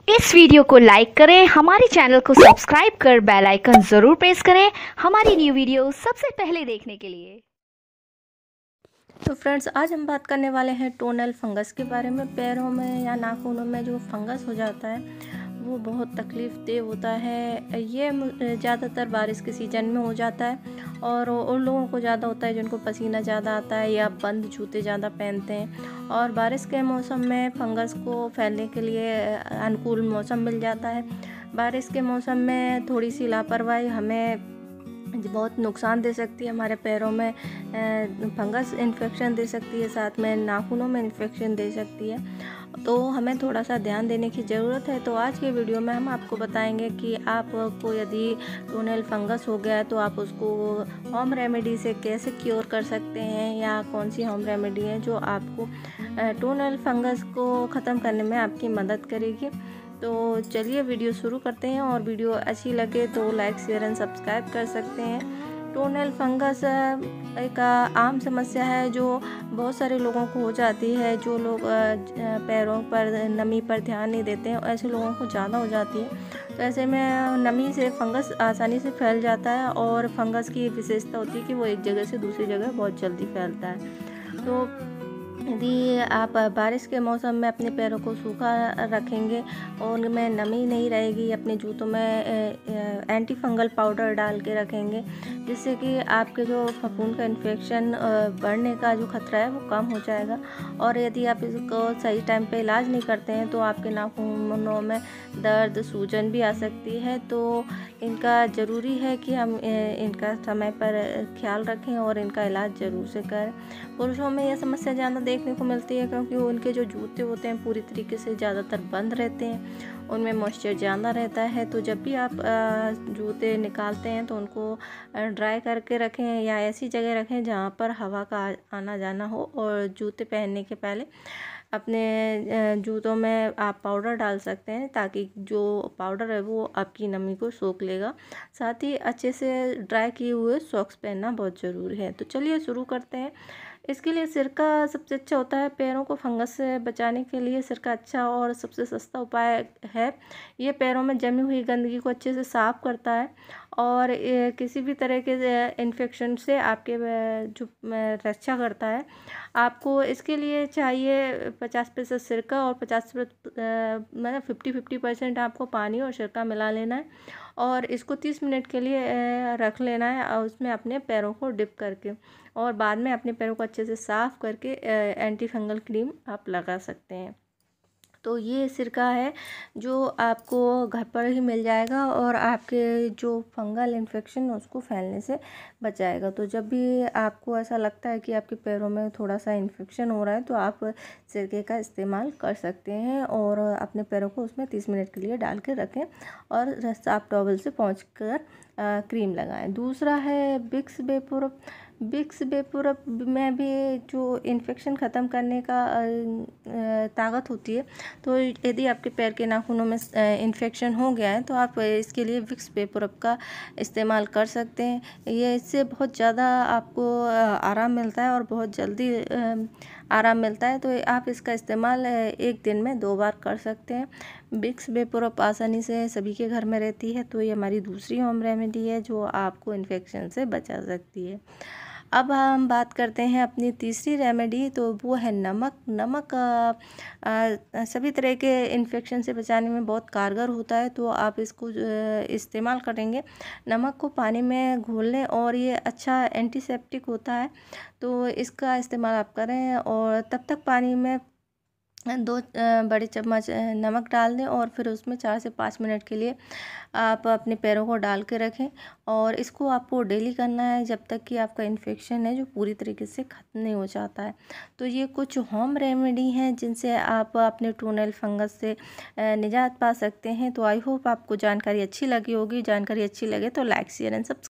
इस वीडियो को लाइक करें, हमारे चैनल को सब्सक्राइब कर बेल आइकन जरूर प्रेस करें हमारी न्यू वीडियो सबसे पहले देखने के लिए। तो फ्रेंड्स, आज हम बात करने वाले हैं टोनल फंगस के बारे में। पैरों में या नाखूनों में जो फंगस हो जाता है वो बहुत तकलीफ़ देह होता है। ये ज़्यादातर बारिश के सीज़न में हो जाता है और उन लोगों को ज़्यादा होता है जिनको पसीना ज़्यादा आता है या बंद जूते ज़्यादा पहनते हैं। और बारिश के मौसम में फंगस को फैलने के लिए अनुकूल मौसम मिल जाता है। बारिश के मौसम में थोड़ी सी लापरवाही हमें बहुत नुकसान दे सकती है। हमारे पैरों में फंगस इन्फेक्शन दे सकती है, साथ में नाखूनों में इन्फेक्शन दे सकती है। तो हमें थोड़ा सा ध्यान देने की ज़रूरत है। तो आज के वीडियो में हम आपको बताएंगे कि आपको यदि टोनल फंगस हो गया है तो आप उसको होम रेमेडी से कैसे क्योर कर सकते हैं, या कौन सी होम रेमेडी है जो आपको टोनल फंगस को ख़त्म करने में आपकी मदद करेगी। तो चलिए वीडियो शुरू करते हैं, और वीडियो अच्छी लगे तो लाइक शेयर एंड सब्सक्राइब कर सकते हैं। टोनल फंगस एक आम समस्या है जो बहुत सारे लोगों को हो जाती है। जो लोग पैरों पर नमी पर ध्यान नहीं देते हैं, ऐसे लोगों को ज़्यादा हो जाती है। तो ऐसे में नमी से फंगस आसानी से फैल जाता है, और फंगस की विशेषता होती है कि वो एक जगह से दूसरी जगह बहुत जल्दी फैलता है। तो यदि आप बारिश के मौसम में अपने पैरों को सूखा रखेंगे और उनमें नमी नहीं रहेगी, अपने जूतों में एंटी फंगल पाउडर डाल के रखेंगे, जिससे कि आपके जो फफूंद का इन्फेक्शन बढ़ने का जो खतरा है वो कम हो जाएगा। और यदि आप इसको सही टाइम पे इलाज नहीं करते हैं तो आपके नाखूनों में दर्द, सूजन भी आ सकती है। तो इनका ज़रूरी है कि हम इनका समय पर ख्याल रखें और इनका इलाज ज़रूर से करें। पुरुषों में यह समस्या ज़्यादा देखने को मिलती है क्योंकि उनके जो जूते होते हैं पूरी तरीके से ज़्यादातर बंद रहते हैं, उनमें मॉइस्चर ज़्यादा रहता है। तो जब भी आप जूते निकालते हैं तो उनको ड्राई करके रखें, या ऐसी जगह रखें जहाँ पर हवा का आना जाना हो। और जूते पहनने के पहले अपने जूतों में आप पाउडर डाल सकते हैं, ताकि जो पाउडर है वो आपकी नमी को सोख लेगा। साथ ही अच्छे से ड्राई किए हुए सॉक्स पहनना बहुत ज़रूरी है। तो चलिए शुरू करते हैं। इसके लिए सिरका सबसे अच्छा होता है। पैरों को फंगस से बचाने के लिए सिरका अच्छा और सबसे सस्ता उपाय है। ये पैरों में जमी हुई गंदगी को अच्छे से साफ़ करता है, और किसी भी तरह के इन्फेक्शन से आपके जो रक्षा करता है। आपको इसके लिए चाहिए 50% सिरका और 50% मतलब 50-50% आपको पानी और सिरका मिला लेना है, और इसको 30 मिनट के लिए रख लेना है, और उसमें अपने पैरों को डिप करके, और बाद में अपने पैरों को अच्छे से साफ़ करके एंटी फंगल क्रीम आप लगा सकते हैं। तो ये सिरका है जो आपको घर पर ही मिल जाएगा, और आपके जो फंगल इन्फेक्शन है उसको फैलने से बचाएगा। तो जब भी आपको ऐसा लगता है कि आपके पैरों में थोड़ा सा इन्फेक्शन हो रहा है तो आप सिरके का इस्तेमाल कर सकते हैं, और अपने पैरों को उसमें 30 मिनट के लिए डाल के रखें, और साफ टॉवल से पोंछ कर क्रीम लगाएं। दूसरा है विक्स वेपोरब। विक्स वेपोरब में भी जो इन्फेक्शन ख़त्म करने का ताकत होती है। तो यदि आपके पैर के नाखूनों में इन्फेक्शन हो गया है तो आप इसके लिए विक्स वेपोरब का इस्तेमाल कर सकते हैं। ये इससे बहुत ज़्यादा आपको आराम मिलता है और बहुत जल्दी आराम मिलता है। तो आप इसका इस्तेमाल एक दिन में 2 बार कर सकते हैं। विक्स वेपोरब आसानी से सभी के घर में रहती है, तो ये हमारी दूसरी होम रेमेडी है जो आपको इन्फेक्शन से बचा सकती है। अब हम बात करते हैं अपनी तीसरी रेमेडी, तो वो है नमक। नमक सभी तरह के इन्फेक्शन से बचाने में बहुत कारगर होता है, तो आप इसको इस्तेमाल करेंगे। नमक को पानी में घोल लें, और ये अच्छा एंटीसेप्टिक होता है, तो इसका इस्तेमाल आप करें। और तब तक पानी में 2 बड़े चम्मच नमक डाल दें, और फिर उसमें 4 से 5 मिनट के लिए आप अपने पैरों को डाल के रखें। और इसको आपको डेली करना है जब तक कि आपका इन्फेक्शन है जो पूरी तरीके से ख़त्म नहीं हो जाता है। तो ये कुछ होम रेमेडी हैं जिनसे आप अपने टोनल फंगस से निजात पा सकते हैं। तो आई होप आपको जानकारी अच्छी लगी होगी। जानकारी अच्छी लगे तो लाइक शेयर एंड सब्सक्राइब।